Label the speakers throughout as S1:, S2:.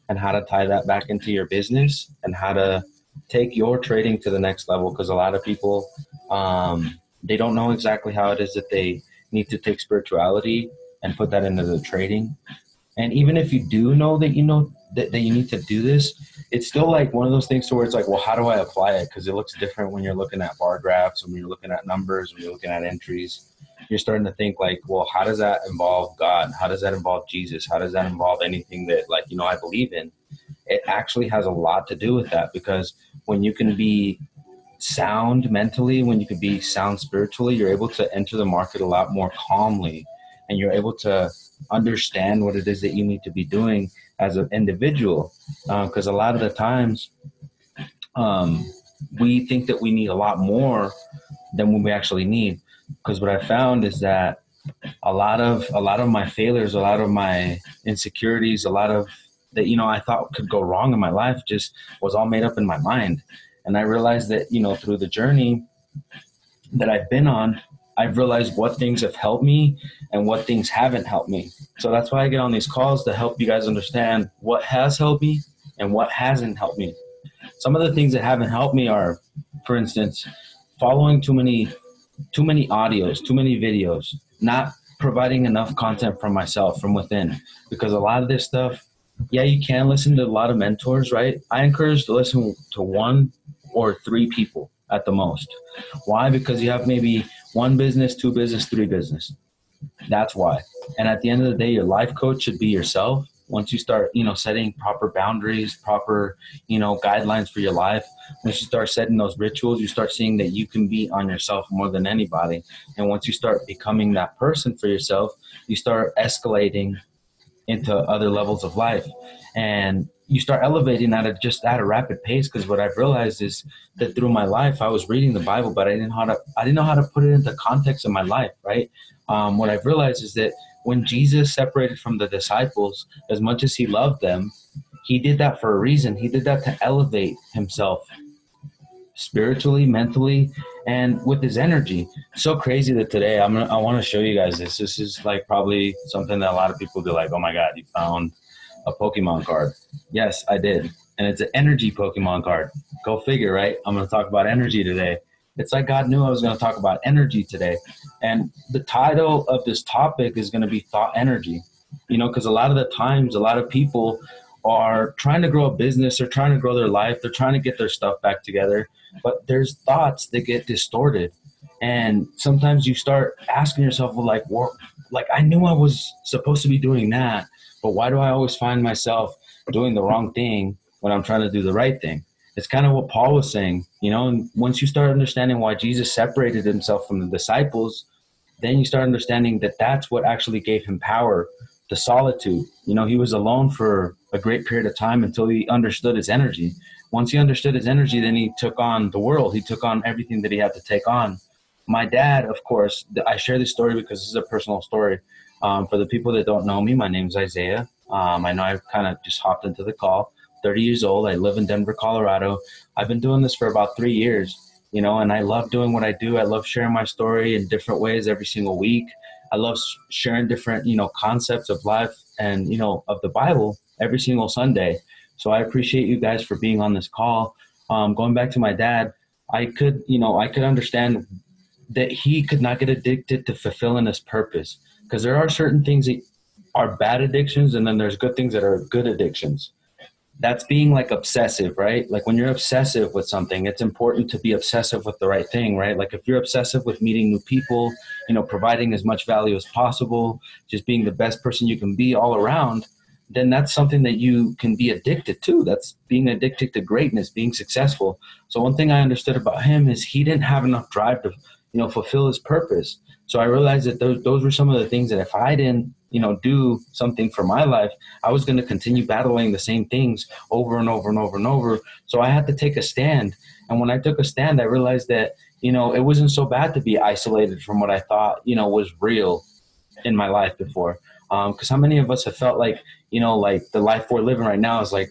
S1: and how to tie that back into your business and how to take your trading to the next level. Because a lot of people, they don't know exactly how it is that they need to take spirituality and put that into the trading. And even if you do know that you know that you need to do this, it's still like one of those things to where it's like, well, how do I apply it? Because it looks different when you're looking at bar graphs, when you're looking at numbers, when you're looking at entries. You're starting to think like, well, how does that involve God? How does that involve Jesus? How does that involve anything that, like, you know, I believe in? It actually has a lot to do with that, because when you can be sound mentally, when you can be sound spiritually, you're able to enter the market a lot more calmly, and you're able to understand what it is that you need to be doing as an individual. Because a lot of the times we think that we need a lot more than what we actually need. Because what I found is that a lot of my failures, a lot of my insecurities, a lot of that, you know, I thought could go wrong in my life just was all made up in my mind. And I realized that, you know, through the journey that I've been on, I've realized what things have helped me and what things haven't helped me. So that's why I get on these calls, to help you guys understand what has helped me and what hasn't helped me. Some of the things that haven't helped me are, for instance, following too many audios, too many videos, not providing enough content from myself, from within. Because a lot of this stuff, yeah, you can listen to a lot of mentors, right? I encourage to listen to 1 or 3 people at the most. Why? Because you have maybe 1 business, 2 business, 3 business. That's why. And at the end of the day, your life coach should be yourself. Once you start, you know, setting proper boundaries, proper, you know, guidelines for your life, once you start setting those rituals, you start seeing that you can be on yourself more than anybody. And once you start becoming that person for yourself, you start escalating into other levels of life, and you start elevating at a rapid pace. Because what I've realized is that through my life, I was reading the Bible, but I didn't know how to put it into context of my life. Right. What I've realized is that when Jesus separated from the disciples, as much as he loved them, he did that for a reason. He did that to elevate himself spiritually, mentally, and with his energy. So crazy that today I want to show you guys this. This is like probably something that a lot of people be like, oh my God, you found a Pokemon card. Yes, I did. And it's an energy Pokemon card. Go figure, right? I'm going to talk about energy today. It's like God knew I was going to talk about energy today. And the title of this topic is going to be thought energy. You know, because a lot of the times, a lot of people are trying to grow a business, they're trying to grow their life, they're trying to get their stuff back together, but there's thoughts that get distorted. And sometimes you start asking yourself, well, like I knew I was supposed to be doing that, but why do I always find myself doing the wrong thing when I'm trying to do the right thing? It's kind of what Paul was saying, you know, and once you start understanding why Jesus separated himself from the disciples, then you start understanding that that's what actually gave him power, the solitude. You know, he was alone for a great period of time until he understood his energy. Once he understood his energy, then he took on the world. He took on everything that he had to take on. My dad, of course, I share this story because this is a personal story. For the people that don't know me, my name's Isaiah. I know I've kind of just hopped into the call. 30 years old. I live in Denver, Colorado. I've been doing this for about 3 years, you know, and I love doing what I do. I love sharing my story in different ways every single week. I love sharing different, you know, concepts of life and, you know, of the Bible every single Sunday. So I appreciate you guys for being on this call. Going back to my dad, I could understand that he could not get addicted to fulfilling his purpose, because there are certain things that are bad addictions, and then there's good things that are good addictions. That's being like obsessive, right? Like when you're obsessive with something, it's important to be obsessive with the right thing, right? Like if you're obsessive with meeting new people, you know, providing as much value as possible, just being the best person you can be all around, then that's something that you can be addicted to. That's being addicted to greatness, being successful. So one thing I understood about him is he didn't have enough drive to, you know, fulfill his purpose. So I realized that those were some of the things that if I didn't, you know, do something for my life, I was going to continue battling the same things over and over and over and over. So I had to take a stand. And when I took a stand, I realized that, you know, it wasn't so bad to be isolated from what I thought, you know, was real in my life before. Because how many of us have felt like, you know, like the life we're living right now is like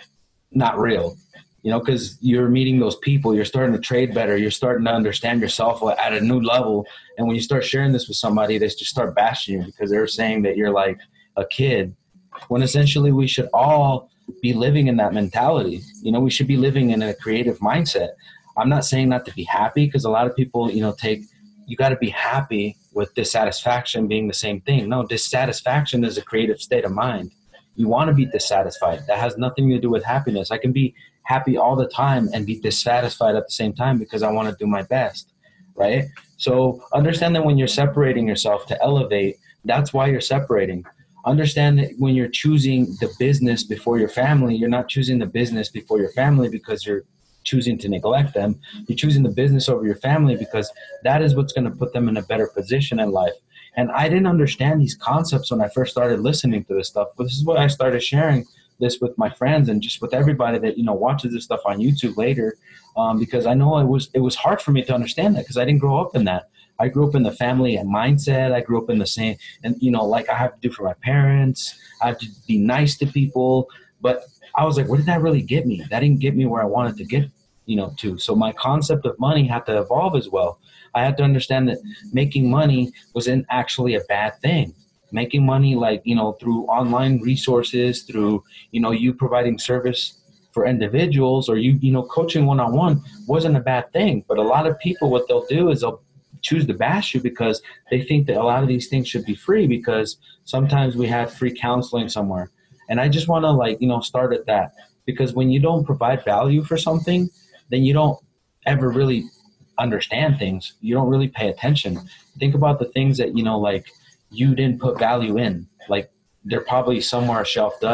S1: not real, you know, because you're meeting those people, you're starting to trade better, you're starting to understand yourself at a new level. And when you start sharing this with somebody, they just start bashing you because they're saying that you're like a kid, when essentially we should all be living in that mentality. You know, we should be living in a creative mindset. I'm not saying not to be happy, because a lot of people, you know, you got to be happy with dissatisfaction being the same thing. No, dissatisfaction is a creative state of mind. You want to be dissatisfied. That has nothing to do with happiness. I can be happy all the time and be dissatisfied at the same time because I want to do my best, right? So understand that when you're separating yourself to elevate, that's why you're separating. Understand that when you're choosing the business before your family, you're not choosing the business before your family because you're choosing to neglect them. You're choosing the business over your family because that is what's going to put them in a better position in life. And I didn't understand these concepts when I first started listening to this stuff, but this is what I started sharing this with my friends and just with everybody that, you know, watches this stuff on YouTube later, because I know it was hard for me to understand that because I didn't grow up in that. I grew up in the family and mindset. I grew up in the same, and, you know, like I have to do for my parents. I have to be nice to people. But I was like, where did that really get me? That didn't get me where I wanted to get, you know, to. So my concept of money had to evolve as well. I had to understand that making money wasn't actually a bad thing. Making money, like, you know, through online resources, through, you know, you providing service for individuals, or you know, coaching one-on-one wasn't a bad thing. But a lot of people, what they'll do is they'll choose to bash you because they think that a lot of these things should be free, because sometimes we had free counseling somewhere. And I just want to, like, you know, start at that, because when you don't provide value for something, then you don't ever really understand things. You don't really pay attention. Think about the things that, you know, like, you didn't put value in. Like, they're probably somewhere shelved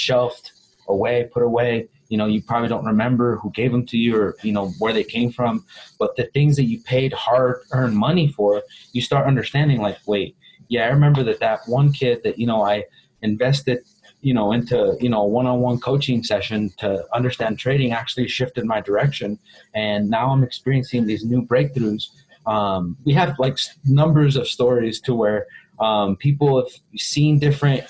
S1: away, put away. You know, you probably don't remember who gave them to you or, you know, where they came from. But the things that you paid hard-earned money for, you start understanding, like, wait, yeah, I remember that one kid that, you know, I invested, you know, into, you know, a one-on-one coaching session to understand trading actually shifted my direction. And now I'm experiencing these new breakthroughs. We have, like, numbers of stories to where people have seen different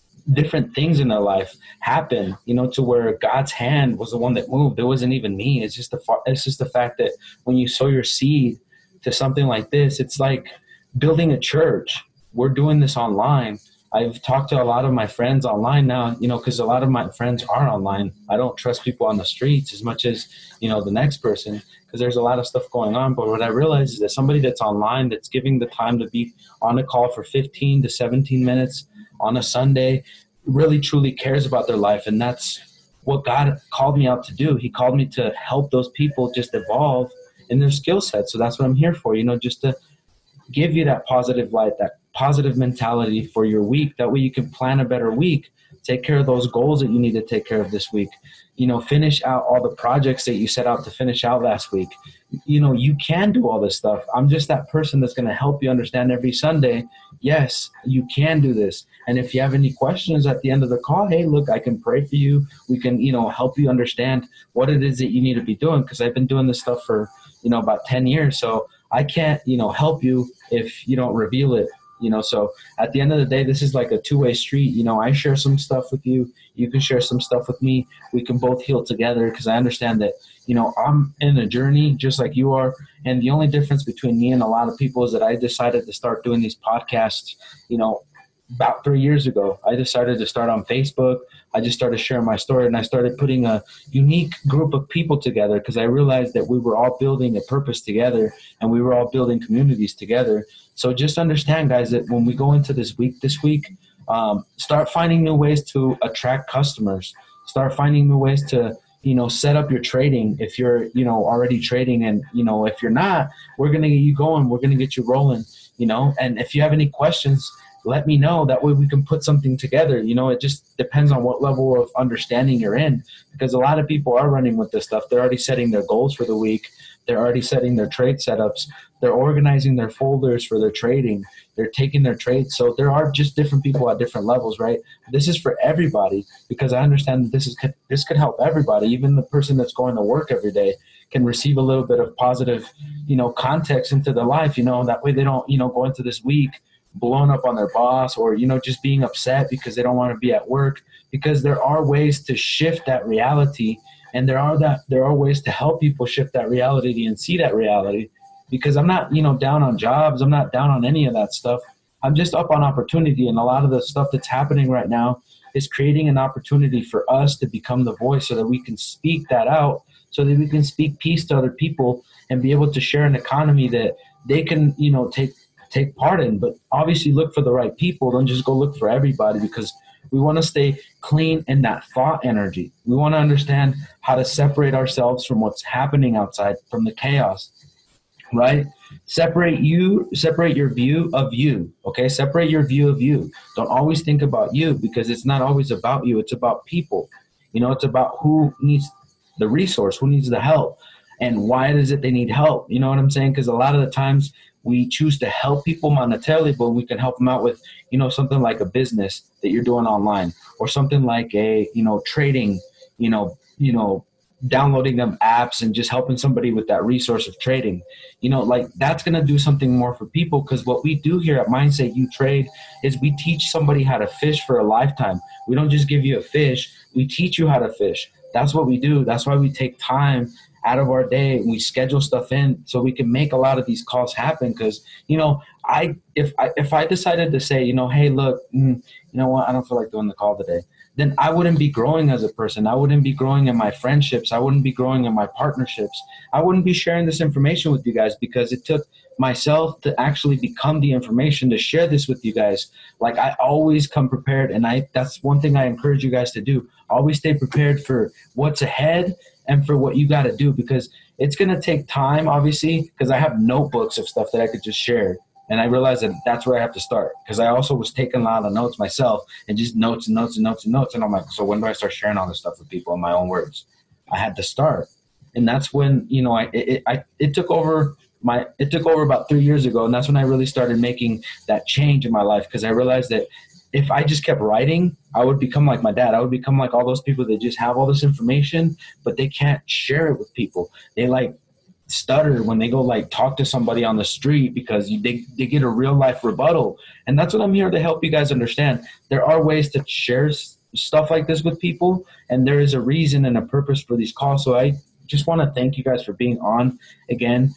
S1: things in their life happen, you know, to where God's hand was the one that moved. It wasn't even me. It's just the fact that when you sow your seed to something like this, it's like building a church. We're doing this online. I've talked to a lot of my friends online now, you know, because a lot of my friends are online. I don't trust people on the streets as much as, you know, the next person, because there's a lot of stuff going on. But what I realize is that somebody that's online, that's giving the time to be on a call for 15 to 17 minutes on a Sunday, really truly cares about their life. And that's what God called me out to do. He called me to help those people just evolve in their skill set. So that's what I'm here for, you know, just to give you that positive light, that positive mentality for your week. That way you can plan a better week, take care of those goals that you need to take care of this week, you know, finish out all the projects that you set out to finish out last week. You know, you can do all this stuff. I'm just that person that's going to help you understand every Sunday, yes, you can do this. And if you have any questions at the end of the call, hey, look, I can pray for you. We can, you know, help you understand what it is that you need to be doing, because I've been doing this stuff for, you know, about 10 years. So I can't, you know, help you if you don't reveal it. You know, so at the end of the day, this is like a two-way street. You know, I share some stuff with you. You can share some stuff with me. We can both heal together, because I understand that, you know, I'm in a journey just like you are. And the only difference between me and a lot of people is that I decided to start doing these podcasts, you know, about 3 years ago. I decided to start on Facebook. I just started sharing my story, and I started putting a unique group of people together, because I realized that we were all building a purpose together, and we were all building communities together. So just understand, guys, that when we go into this week, start finding new ways to attract customers. Start finding new ways to, you know, set up your trading. If you're, you know, already trading, and, you know, if you're not, we're going to get you going. We're going to get you rolling, you know. And if you have any questions, let me know. That way we can put something together. You know, it just depends on what level of understanding you're in, because a lot of people are running with this stuff. They're already setting their goals for the week. They're already setting their trade setups. They're organizing their folders for their trading. They're taking their trades. So there are just different people at different levels, right? This is for everybody, because I understand that this could help everybody. Even the person that's going to work every day can receive a little bit of positive, you know, context into their life. You know, that way they don't, you know, go into this week blown up on their boss, or, you know, just being upset because they don't want to be at work, because there are ways to shift that reality. And there are ways to help people shift that reality and see that reality, because I'm not, you know, down on jobs. I'm not down on any of that stuff. I'm just up on opportunity. And a lot of the stuff that's happening right now is creating an opportunity for us to become the voice so that we can speak that out, so that we can speak peace to other people and be able to share an economy that they can, take part in. But obviously look for the right people. Don't just go look for everybody, because we want to stay clean in that thought energy. We want to understand how to separate ourselves from what's happening outside, from the chaos, right? Separate your view of you, okay? Separate your view of you. Don't always think about you, because it's not always about you. It's about people. It's about who needs the resource, who needs the help, and why is it they need help. You know what I'm saying? Because a lot of the times we choose to help people monetarily, but we can help them out with, something like a business that you're doing online, or something like a, trading, downloading them apps and just helping somebody with that resource of trading. Like that's going to do something more for people, because what we do here at Mindset You Trade is we teach somebody how to fish for a lifetime. We don't just give you a fish, we teach you how to fish. That's what we do. That's why we take time out of our day and we schedule stuff in so we can make a lot of these calls happen. Because, if I decided to say, hey, look, you know what, I don't feel like doing the call today, then I wouldn't be growing as a person. I wouldn't be growing in my friendships. I wouldn't be growing in my partnerships. I wouldn't be sharing this information with you guys, because it took myself to actually become the information to share this with you guys. Like I always come prepared, and that's one thing I encourage you guys to do. Always stay prepared for what's ahead and for what you got to do, because it's going to take time, obviously, because I have notebooks of stuff that I could just share. And I realized that that's where I have to start, because I also was taking a lot of notes myself, and just notes and notes and notes and notes. And I'm like, so when do I start sharing all this stuff with people in my own words? I had to start. And that's when, it took over about 3 years ago. And that's when I really started making that change in my life, because I realized that if I just kept writing, I would become like my dad. I would become like all those people that just have all this information, but they can't share it with people. They stutter when they go talk to somebody on the street, because they get a real life rebuttal. And that's what I'm here to help you guys understand. There are ways to share stuff like this with people, and there is a reason and a purpose for these calls. So I just want to thank you guys for being on again.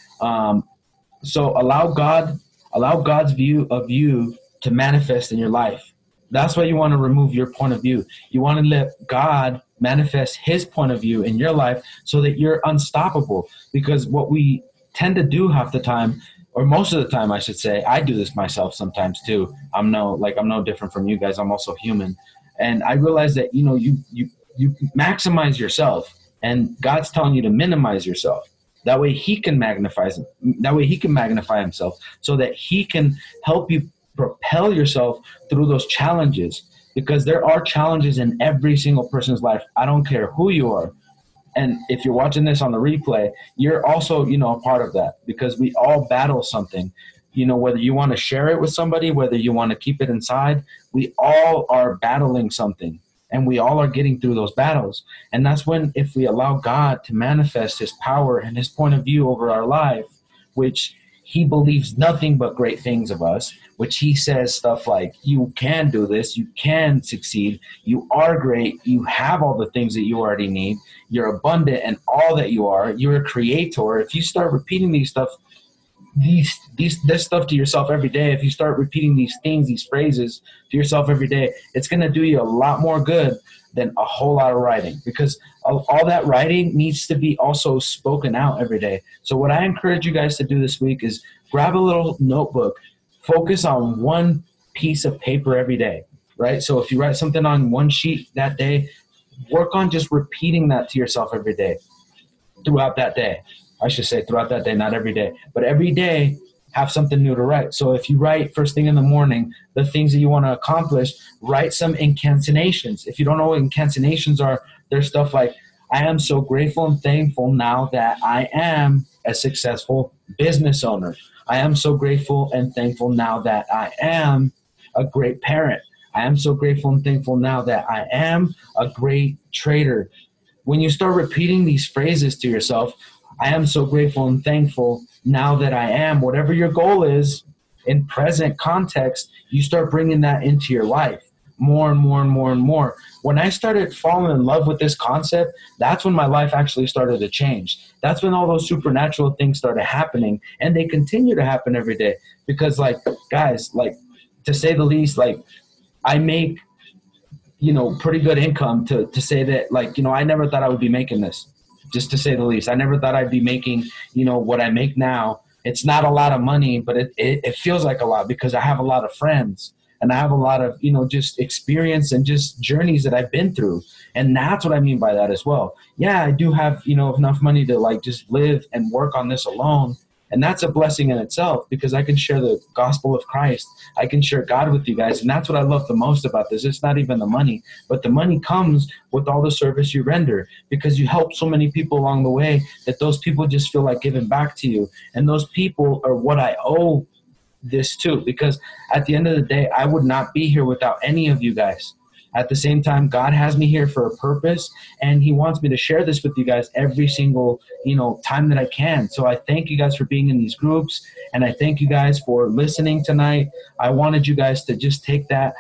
S1: So allow God's view of you to manifest in your life. That's why you want to remove your point of view. You want to let God manifest his point of view in your life so that you're unstoppable. Because what we tend to do half the time, or most of the time, I should say, I do this myself sometimes too. I'm no different from you guys. I'm also human. And I realize that, you maximize yourself, and God's telling you to minimize yourself. That way he can magnify himself, so that he can help you propel yourself through those challenges, because there are challenges in every single person's life. I don't care who you are. And if you're watching this on the replay, you're also, a part of that, because we all battle something, whether you want to share it with somebody, whether you want to keep it inside, we all are battling something, and we all are getting through those battles. And that's when, if we allow God to manifest his power and his point of view over our life, which he believes nothing but great things of us, which he says stuff like, you can do this, you can succeed, you are great, you have all the things that you already need, you're abundant in all that you are, you're a creator. If you start repeating this stuff to yourself every day, if you start repeating these things, these phrases to yourself every day, it's going to do you a lot more good than a whole lot of writing, because all that writing needs to be also spoken out every day. So what I encourage you guys to do this week is grab a little notebook, focus on one piece of paper every day, right? So if you write something on one sheet that day, work on just repeating that to yourself every day, throughout that day. I should say throughout that day, not every day, but every day have something new to write. So if you write first thing in the morning, the things that you want to accomplish, write some incantations. If you don't know what incantations are, there's stuff like, I am so grateful and thankful now that I am a successful business owner. I am so grateful and thankful now that I am a great parent. I am so grateful and thankful now that I am a great trader. When you start repeating these phrases to yourself, I am so grateful and thankful now that I am, whatever your goal is in present context, you start bringing that into your life more and more and more and more. When I started falling in love with this concept, that's when my life actually started to change. That's when all those supernatural things started happening, and they continue to happen every day. Because guys, to say the least, I make pretty good income to say that, like, I never thought I would be making this, just to say the least. I never thought I'd be making, what I make now. It's not a lot of money, but it feels like a lot because I have a lot of friends and I have a lot of, just experience and just journeys that I've been through. And that's what I mean by that as well. Yeah, I do have, enough money to like just live and work on this alone. And that's a blessing in itself because I can share the gospel of Christ. I can share God with you guys. And that's what I love the most about this. It's not even the money, but the money comes with all the service you render because you help so many people along the way that those people just feel like giving back to you. And those people are what I owe this to, because at the end of the day, I would not be here without any of you guys. At the same time, God has me here for a purpose, and he wants me to share this with you guys every single, time that I can. So I thank you guys for being in these groups, and I thank you guys for listening tonight. I wanted you guys to just take that,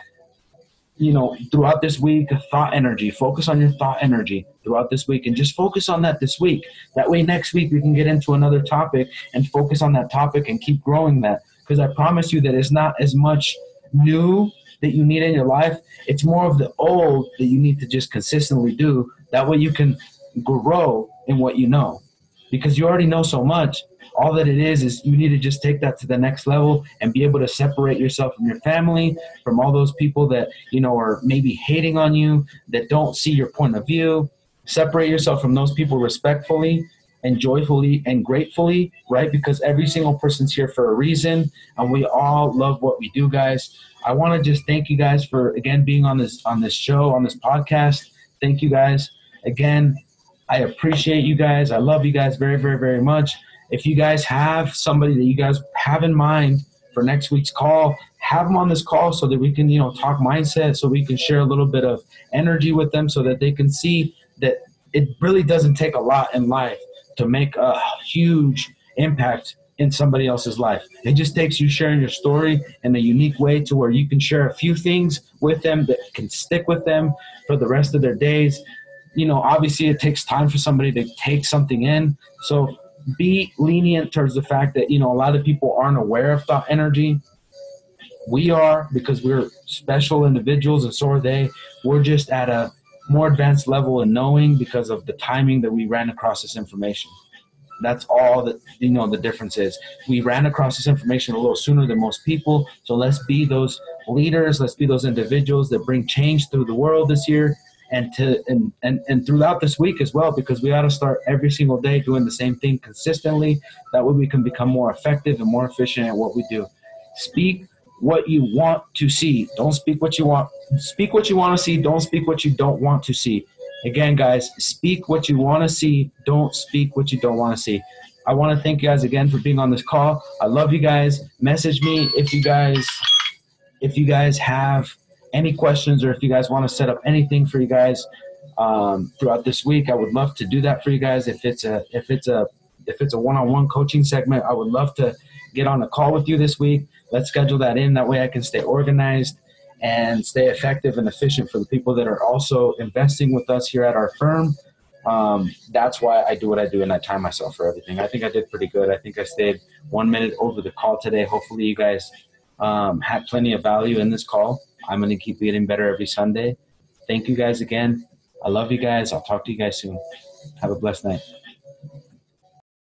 S1: throughout this week, thought energy. Focus on your thought energy throughout this week, and just focus on that this week. That way next week we can get into another topic and focus on that topic and keep growing that. Because I promise you that it's not as much new that you need in your life. It's more of the old that you need to just consistently do. That way you can grow in what you know, because you already know so much. All that it is you need to just take that to the next level and be able to separate yourself from your family, from all those people that, are maybe hating on you, that don't see your point of view. Separate yourself from those people respectfully and joyfully and gratefully, right? Because every single person's here for a reason, and we all love what we do, guys. I want to just thank you guys for, again, being on this show, on this podcast. Thank you guys. Again, I appreciate you guys. I love you guys very, very, very much. If you guys have somebody that you guys have in mind for next week's call, have them on this call so that we can, talk mindset, so we can share a little bit of energy with them so that they can see that it really doesn't take a lot in life to make a huge impact in somebody else's life. It just takes you sharing your story in a unique way to where you can share a few things with them that can stick with them for the rest of their days. Obviously it takes time for somebody to take something in. So be lenient towards the fact that, a lot of people aren't aware of thought energy. We are, because we're special individuals, and so are they. We're just at a more advanced level in knowing because of the timing that we ran across this information. That's all that, the difference is. We ran across this information a little sooner than most people. So let's be those leaders. Let's be those individuals that bring change through the world this year and throughout this week as well, because we got to start every single day doing the same thing consistently. That way we can become more effective and more efficient at what we do. Speak what you want to see. Don't speak what you want. Speak what you want to see. Don't speak what you don't want to see. Again, guys, speak what you want to see. Don't speak what you don't want to see. I want to thank you guys again for being on this call. I love you guys. Message me if you guys have any questions, or if you guys want to set up anything for you guys throughout this week. I would love to do that for you guys. If it's a one-on-one coaching segment, I would love to get on a call with you this week. Let's schedule that in. That way I can stay organized and stay effective and efficient for the people that are also investing with us here at our firm. That's why I do what I do, and I time myself for everything. I think I did pretty good. I think I stayed 1 minute over the call today. Hopefully you guys had plenty of value in this call. I'm going to keep getting better every Sunday. Thank you guys again. I love you guys. I'll talk to you guys soon. Have a blessed night.